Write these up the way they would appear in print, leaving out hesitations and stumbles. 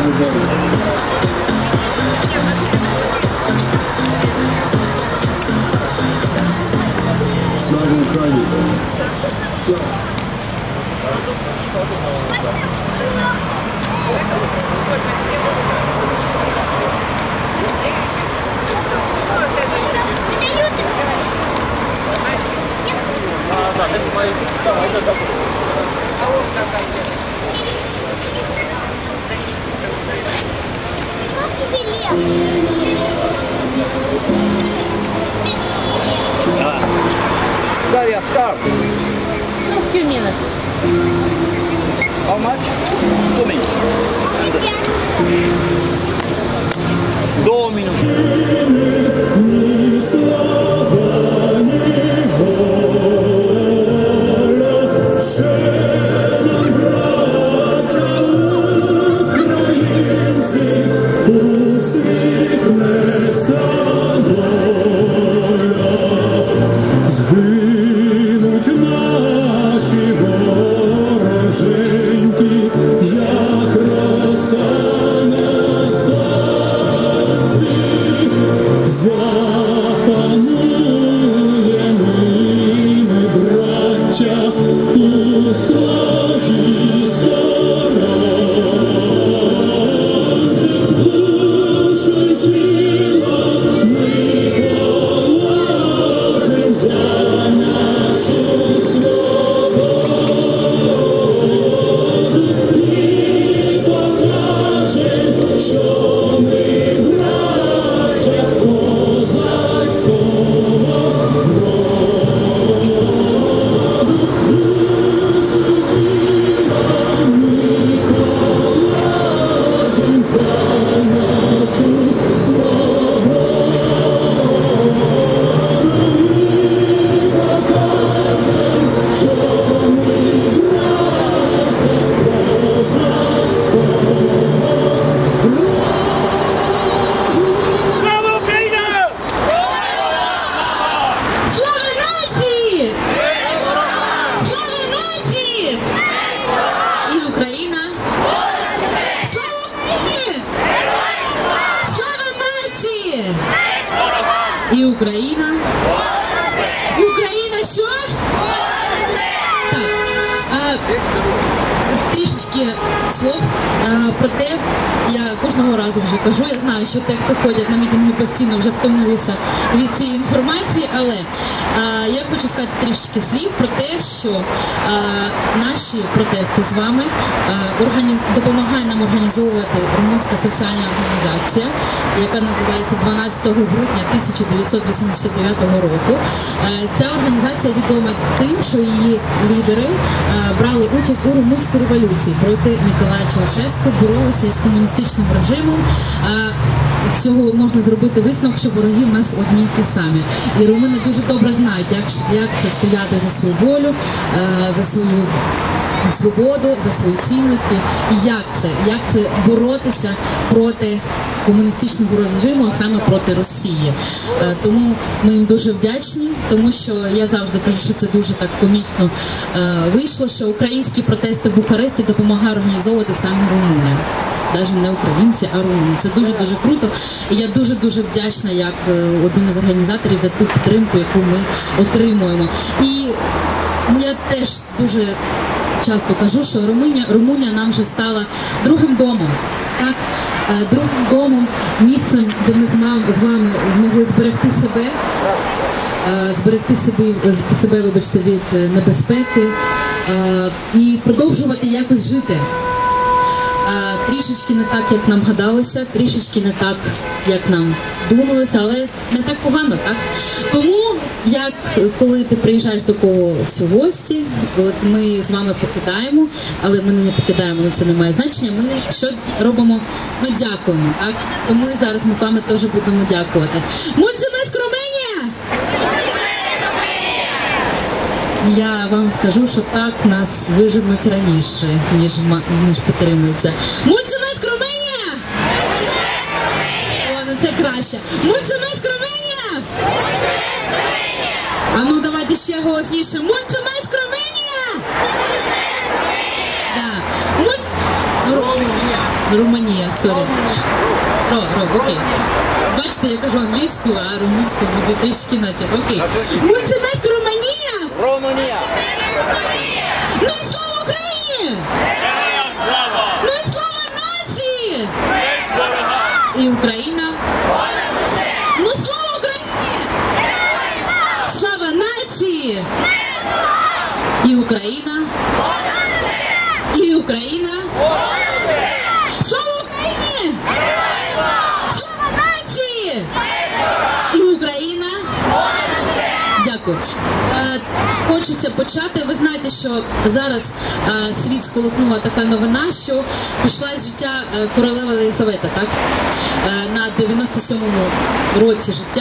Слава Україні! Дарья, start. No, few minutes. How much? 2 minutes. 2 minuti. Згинуть наші вороженьки, як роса на сонці, запануємо ми, браття, у своїй сторонці, душу й тіло ми положим за нашу свободу, і покажем, що ми браття козацького роду. Душу й тіло ми положим за нашу свободу. Слава Україні! Слава нації! Слава нації! І Україна! Слава Україні! Слава нації! І Україна! І Україна що? Так. Трішечки слов про те, я кожного разу вже кажу, я знаю, що те, хто ходять на мітинги постійно, вже втомилися від цієї інформації, але я хочу сказати трішечки слів про те, що наші протести з вами допомагає нам організовувати румунська соціальна організація, яка називається 12 грудня 1989 року. Ця організація відома тим, що її лідери брали участь у румунській революції проти Миколая Чаушеску, боролися із комуністичним режимом. З цього можна зробити висновок, що вороги в нас одні й ті самі. І румуни дуже добре знають, як це стояти за свою волю, за свою свободу, за свої цінності, і як це боротися проти комуністичного режиму, а саме проти Росії. Тому ми їм дуже вдячні, тому що я завжди кажу, що це дуже так комічно вийшло, що українські протести в Бухаресті допомагає організовувати саме румуни. Навіть не українці, а румуни. Це дуже-дуже круто. І я дуже-дуже вдячна, як один із організаторів, за ту підтримку, яку ми отримуємо. І я теж дуже часто кажу, що Румунія нам вже стала другим домом. Так? Другим домом, місцем, де ми з вами змогли зберегти себе, вибачте, від небезпеки і продовжувати якось жити. Трішечки не так, як нам гадалося, трішечки не так, як нам думалося, але не так погано, так? Тому, як коли ти приїжджаєш до когось у гості, от ми з вами покидаємо, але ми не покидаємо, але це не має значення, ми що робимо? Ми дякуємо, так? Тому зараз ми з вами теж будемо дякувати. Мультимеск Румунія! Я вам скажу, що так нас виженуть раніше, ніж підтримується. Мультимеск Румунія! О, ну це краще. Мультимеск Румунія! А ну давайте ще голосніше. Мультимеск Румунія! Да. Румунія! Румунія, сорі. Окей. Бачите, я кажу англійську, а румунську буде трішки іначе. Окей. Мультимеськ Румунія! Румунія! Ну і слава Україні! Ну і слава нації! І Україна! Ну слава Україні! Слава нації! І Україна! І Україна! Слава Україні! Слава нації! І Україна! Дякую. Хочеться почати. Ви знаєте, що зараз світ сколихнула така новина, що пішла з життя королева Єлизавета, так? На 97-му році життя.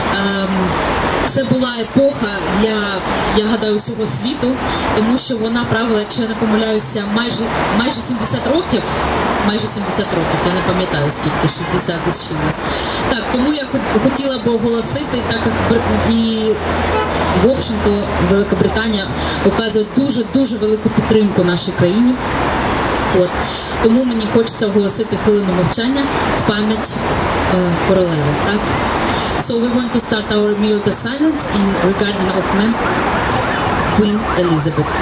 Це була епоха для, я гадаю, всього світу, тому що вона правила, якщо я не помиляюся, майже 70 років. Майже 70 років, я не пам'ятаю скільки, 60 із чимось. Так, тому я хотіла б оголосити, так як і в общем-то Великобританія оказує дуже велику підтримку нашій країні. От. Тому мені хочеться оголосити хвилину мовчання в пам'ять королеви. Так? So we want to start our minute of silence in regarding of Queen Elizabeth.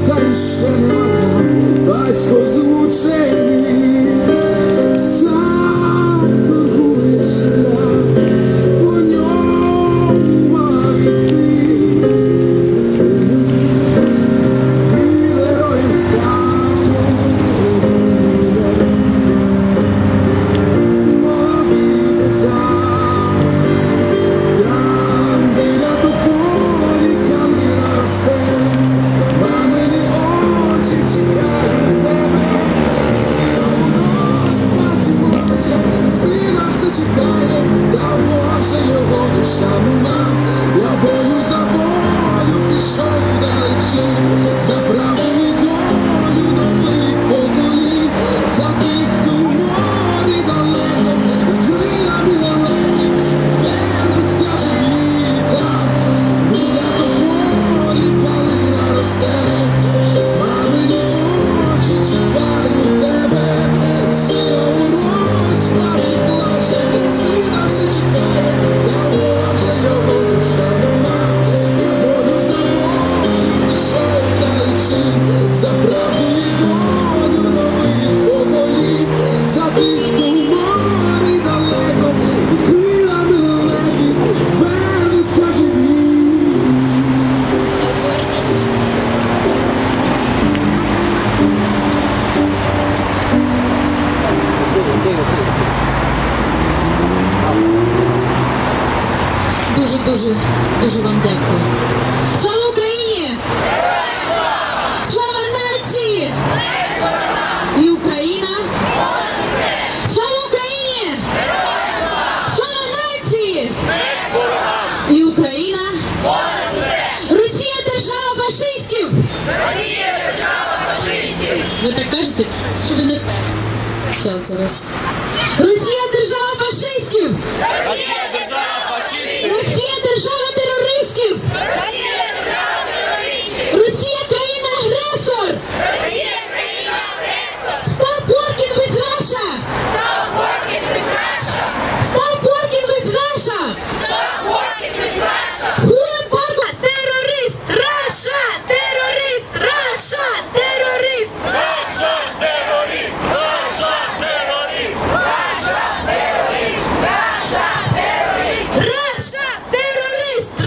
Батько змучений, сам Дуже вам дякую. Слава Україні! Слава нації! І Україна! Слава Україні! Слава нації! І Україна! Росія держава фашистів! Ви так кажете, що ви не впевнені. Зараз. Росія держава фашистів! Росія держава терористів! Росія країна-агресор! Stop working with Russia! Stop working with Russia! Who embargo? Терорист! Russia! Терорист! Russia! Терорист! Russia! Терорист!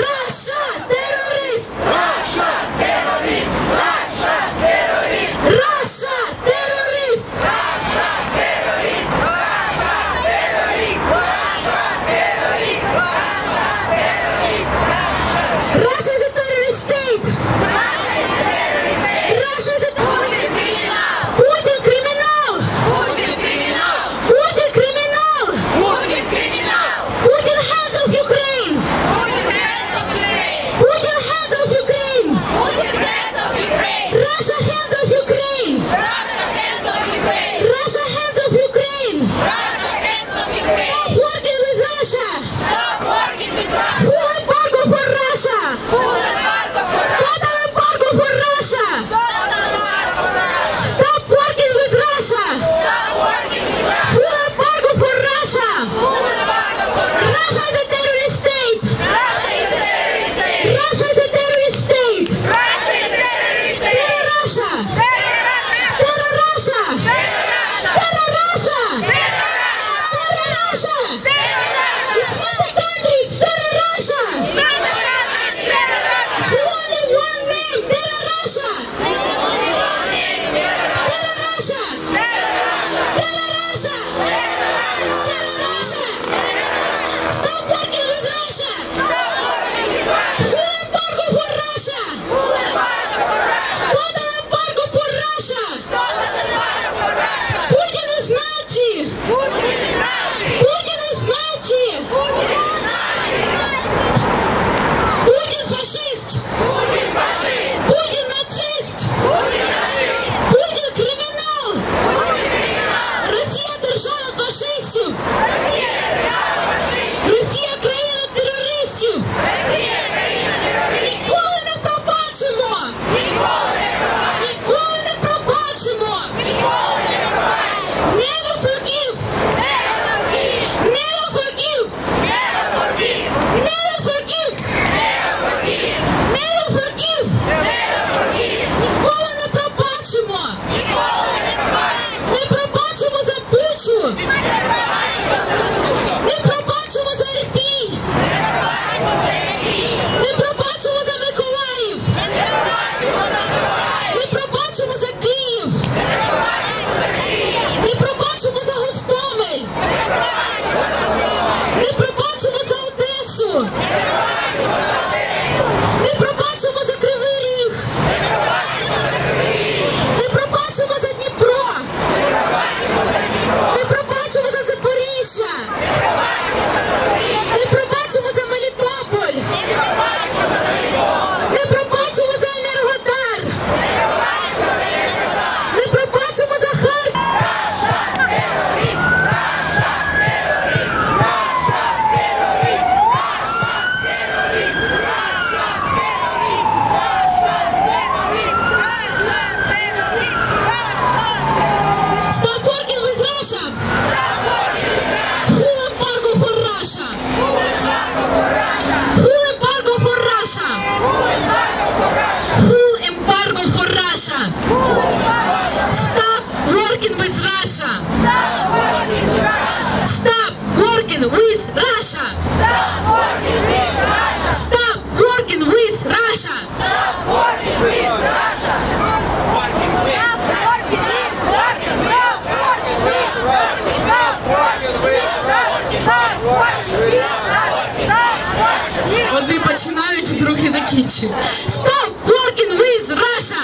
що трохи закінчив. Stop working with Russia!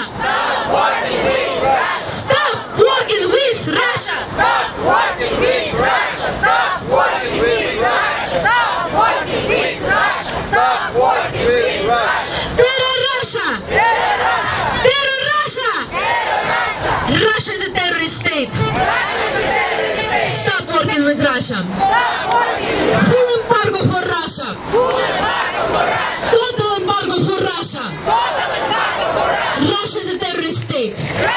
Stop working with Russia! Stop working with Russia! Stop working with Russia! Stop working with Russia! Stop working with Russia! Terror Russia! Terror Russia! Russia is a terrorist state! Stop working with Russia! Full embargo for Russia! Total embargo for Russia! Russia is a terrorist state!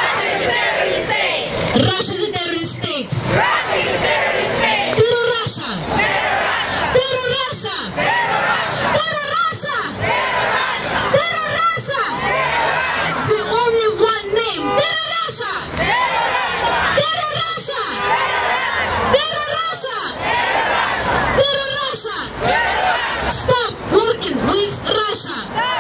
Russia is a terrorist state! Terror Russia! Terror Russia! Terror Russia! Terror Russia! It's the only one name! Terror Russia! Terror Russia! Terror Russia! Terror Russia! Stop working with Russia!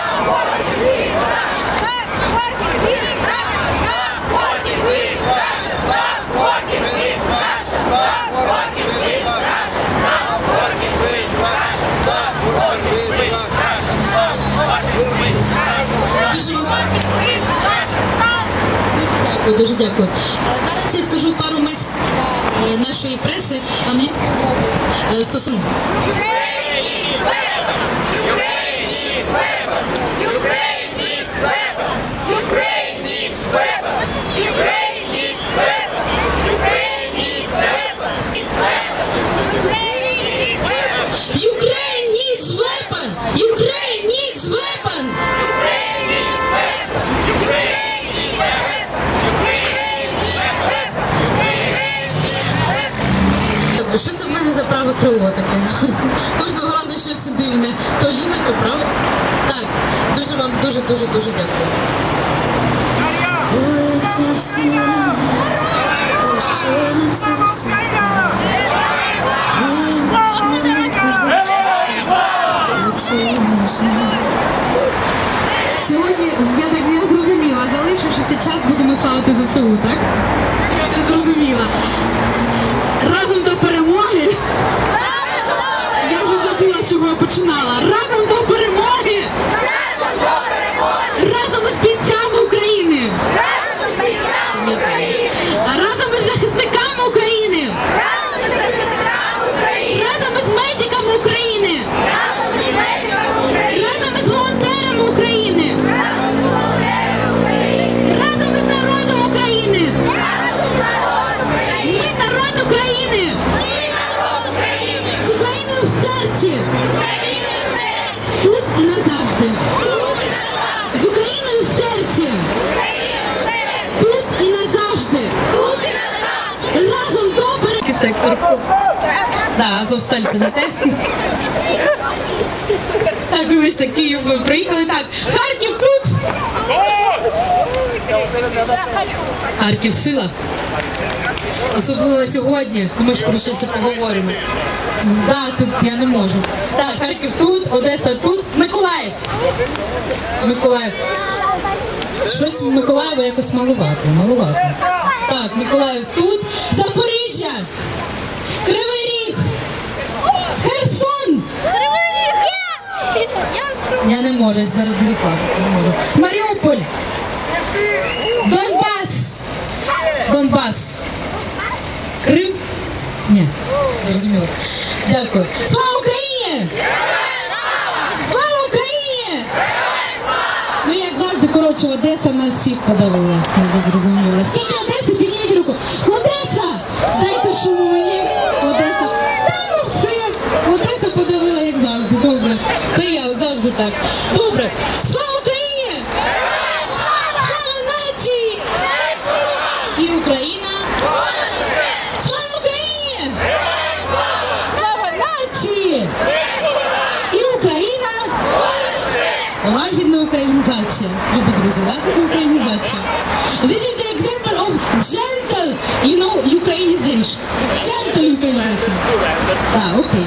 Дуже дякую. Зараз я скажу пару мислів нашої преси, а не стосовно. Ukraine needs weapon! Ukraine needs weapon! Ukraine needs weapon! Ukraine needs weapon! Ukraine needs weapon! Ukraine needs weapon! It's weapon! Ukraine needs weapon! Ukraine needs weapon! Ukraine needs weapon! Ukraine needs weapon! Ukraine needs weapon! Ukraine needs weapon! Ukraine needs weapon! Що це в мене за праве крило таке? Кожного разу щось дивне. То ліве, то праве. Так, дуже вам дуже дякую. Сьогодні, я так не зрозуміла, залишившися час, будемо славити ЗСУ, так? Я не зрозуміла. Разом до перемоги. Я вже забула, з чого я починала. Разом до перемоги. Разом із бійцями України. Разом із захисниками України. Разом із медиками України. Разом із волонтерами України. Разом із народом України. Ми народ України. З Україною в серці. Тут і назавжди. З Україною в серці. Тут і назавжди. Разом добре. Сектор. Да, Азовсталь це не те. Так, вибачте, Київ ми приїхали. Так, Харків тут. Харків сила. Особливо сьогодні, ми ж про щось поговоримо. Так, тут я не можу. Так, Харків тут, Одеса тут, Миколаїв. Миколаїв. Щось Миколаєва якось малувато. Так, Миколаїв тут, Запоріжжя, Кривий Ріг, Херсон. Я не можу, я зараз делікатно, не можу. Маріуполь, Донбас, Крим? Ні, зрозуміло. Дякую. Слава Україні! Слава Україні! Ну, як завжди, коротше, Одеса нас всіх подавила. Ви зрозуміли. Скільки Одеси? Підніміть руку. Одеса! Дайте шуму мені. Одеса. Та ну все. Одеса подавила, як завжди. Добре. Це я завжди так. Добре. Слава Україні! Слава нації! І Україна! Слава Україні! Слава нації! І Україна! Лагідна українізація. Любі друзі, лагідна українізація. This is the example of gentle, Ukrainization. Gentle Ukrainization. Так, окей.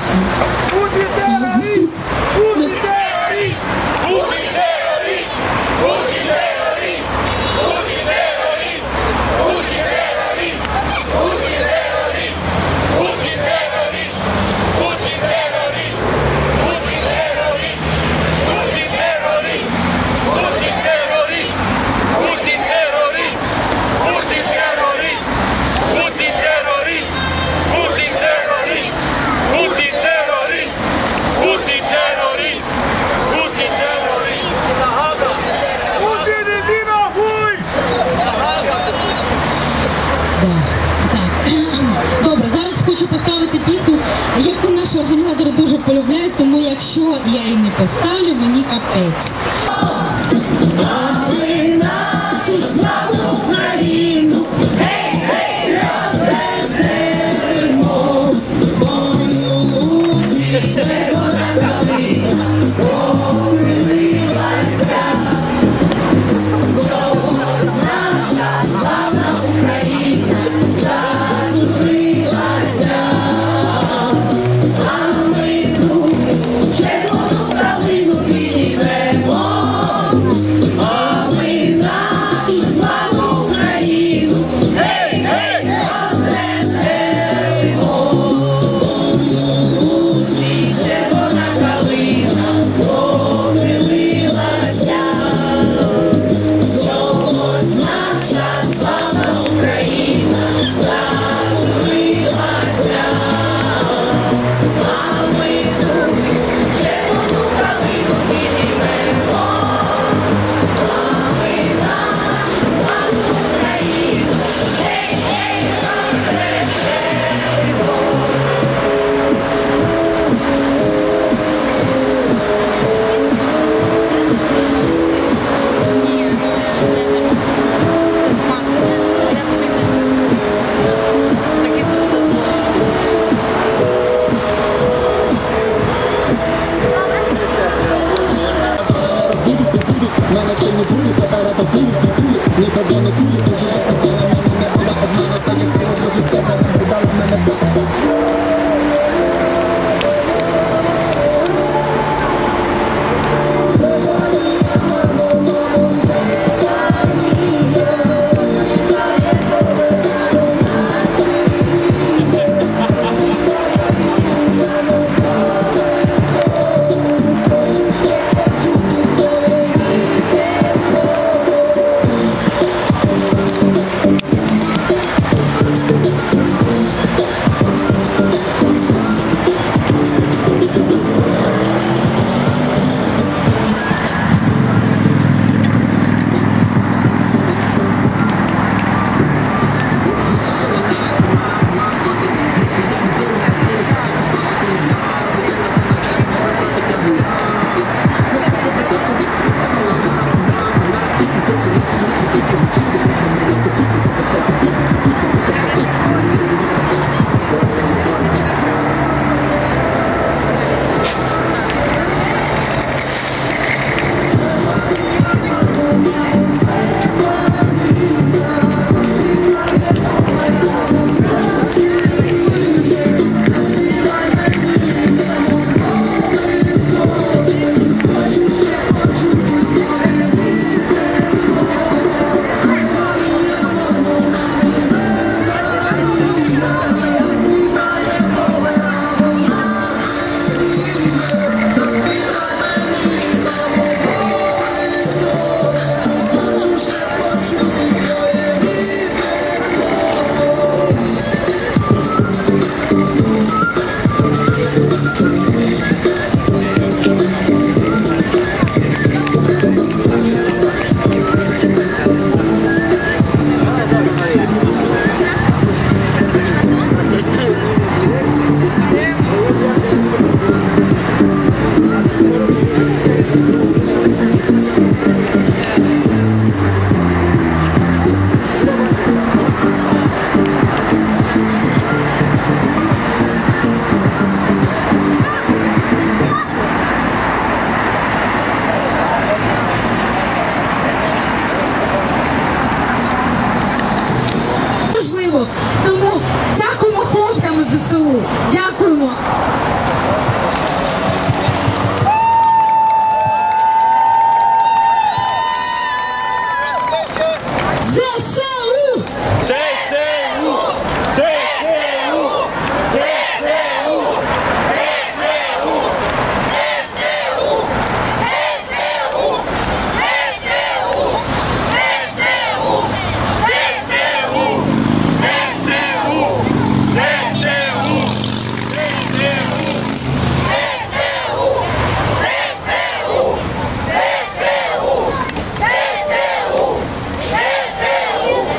хочу поставити пісню, яку наші організатори дуже полюбляють, тому якщо я її не поставлю, мені капець. Тому дякуємо хлопцям із ЗСУ. Дякуємо. ЗСУ!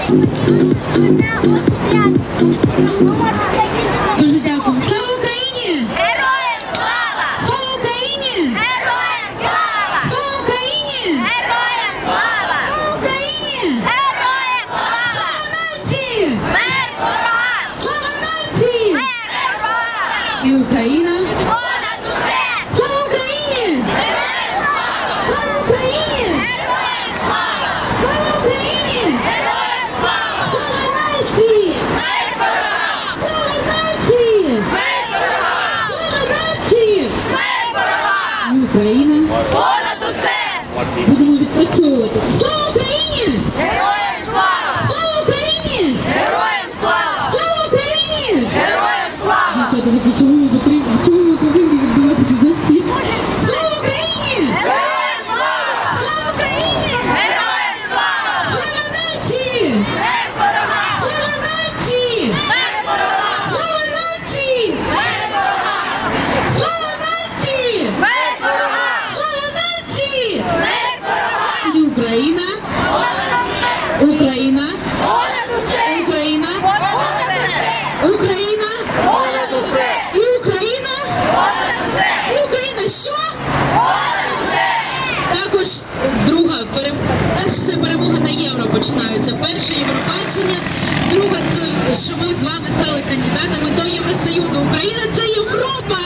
Дуже дякую. Слава Україні! Героям слава! Слава Україні! Героям слава! Слава Україні! Героям слава! Слава Україні! Героям слава! Нації! Смерть ворогам! Слава нації! Смерть ворогам! І Україна! Понад усе! Слава Україні! Героям слава! Слава Україні! Героям слава! Слава Україні! Героям слава! Слава нації! Смерть ворогам! Слава нації! Смерть ворогам! Слава нації! Смерть ворогам! І Україна! Понад усе! Будемо відпрацьовувати. Слава Україні! Героям слава! Слава Україні! Героям слава! Слава Україні! Героям слава! Чому ви повинні відбуватися за всі? Слава Україні! Героям слава! Слава Україні! Героям слава! Слава нації! Смерть ворогам! Слава нації! Смерть ворогам! Слава нації! Смерть ворогам! Слава нації! Смерть ворогам! Слава нації! Смерть ворогам! І Україна! Понад усе! Україна! Понад усе! Україна! Понад усе! Україна! Понад усе! І Україна! Понад усе! І Україна! Що? Понад усе! Також друга у нас все перемоги на євро починаються. Перше Євробачення, друга це що ми з вами стали кандидатами до Євросоюзу. Україна це Європа!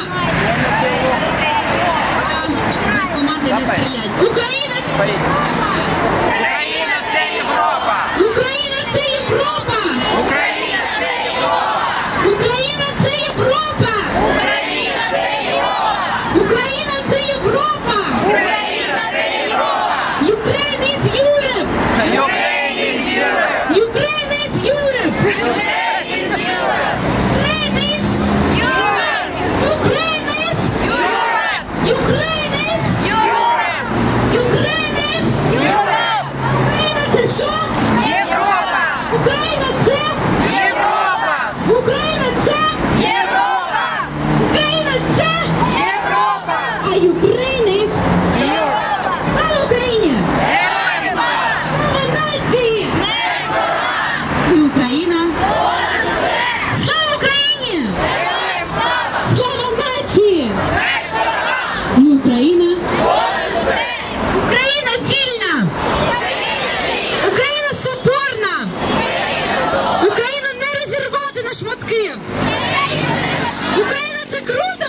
Без команди не стрілять. Україна це Україна це Європа! Україна це Європа! Україна це Європа! Україна це Європа! Україна це Європа! Україна це Європа! Україна це Європа! Ukraine is Europe! Ukraine is Europe! Ukraine is Europe! Ukraine is Europe! Ukraine is Europe! Ukraine is Europe! Ukraine is Europe! Ukraine is Europe! Україна це що? Європа! Україна це Європа! Україна це Європа! Україна це Європа! а Україна is Європа! Слава Україні! Героям слава! Слава нації! Смерть ворогам! І Україна! Понад усе! Слава Україні! Героям слава! Слава нації! Смерть ворогам! І Україна! Понад усе! Україна вільна! Україна соборна! Україна не розірвати на шматки! Україна це круто!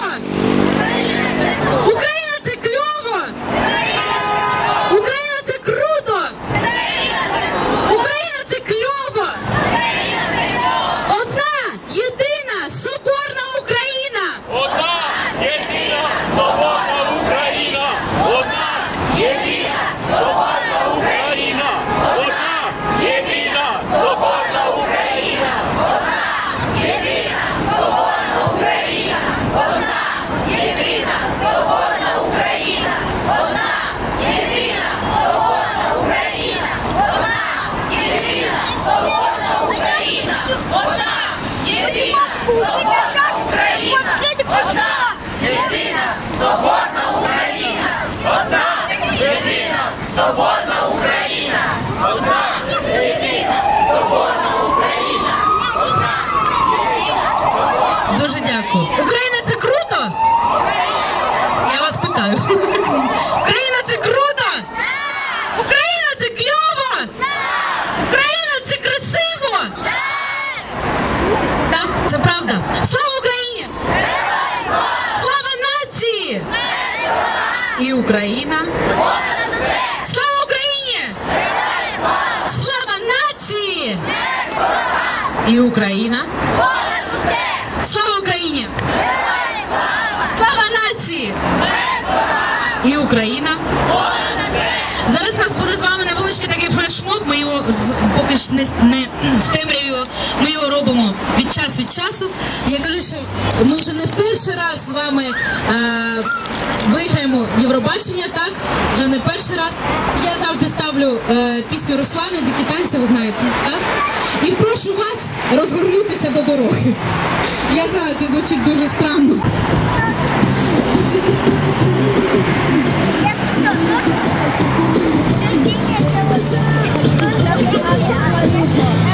Україна це кльово! Україна це круто! Україна це кльово! Одна, єдина, соборна Україна! Одна єдина соборна Україна! Одна єдина соборна Україна! Одна єдина соборна Україна! Єдина соборна Україна! Одна єдина соборна Україна! Одна єдина соборна Україна! Одна єдина соборна Україна! Одна єдина соборна Україна! Одна єдина соборна Україна! Одна єдина соборна Україна! Одна єдина соборна Україна! Дуже дякую. Україна це круто? Я вас питаю. Україна це круто? Україна це кльово? Україна це красиво? Так, це правда. Слава Україні! Слава нації! І Україна! Слава Україні! Слава нації! І Україна! Слава Україні! Слава нації! І Україна! Зараз у нас буде з вами невеличкий такий флешмоб. Ми його поки ж не з темрявою, ми його робимо від часу. Я кажу, що ми вже не перший раз з вами виграємо Євробачення, так? Вже не перший раз. Я завжди ставлю пісню Руслана, Дикі танці, ви знаєте, так? І прошу вас розвернутися до дороги. Я знаю, це звучить дуже странно. Я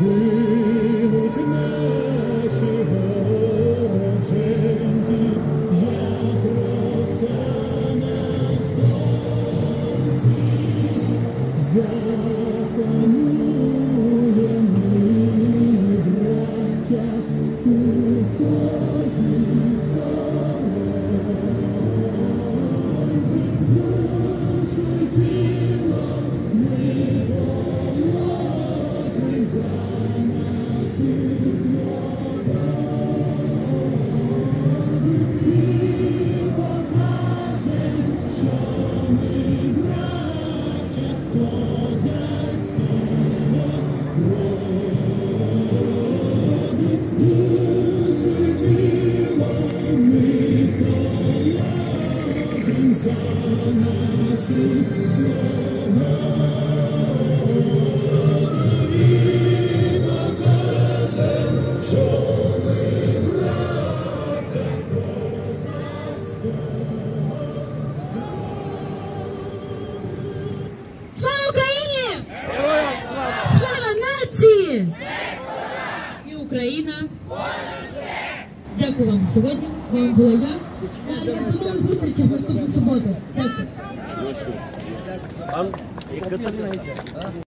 гинуть наші вороженьки, як роса на сонці, запанує ми, браття, у своїй сторонці, душу й тіло ми положим за наші свободи і покажем, що ми браття козацького роду. Душу й тіло ми положим за нашу свободу і покажем, що ми браття козацького. Слава Україні! Слава нації! І Україна! Дякую вам за сьогодні. З вами була я. До нових зустрічей в наступну суботу. Дякую.